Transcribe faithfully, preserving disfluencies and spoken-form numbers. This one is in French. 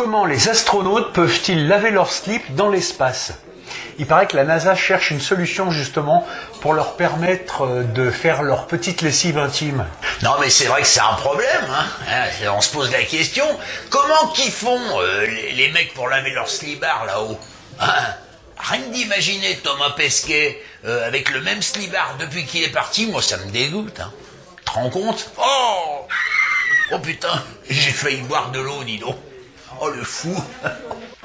comment les astronautes peuvent-ils laver leur slip dans l'espace? Il paraît que la NASA cherche une solution justement pour leur permettre de faire leur petite lessive intime. Non mais c'est vrai que c'est un problème, hein. On se pose la question, comment qu'ils font euh, les, les mecs pour laver leur slibard là-haut, hein? Rien d'imaginer Thomas Pesquet euh, avec le même slibard depuis qu'il est parti, moi ça me dégoûte, hein. Tu te rends compte? Oh Oh putain, j'ai failli boire de l'eau, dis donc. Oh le fou.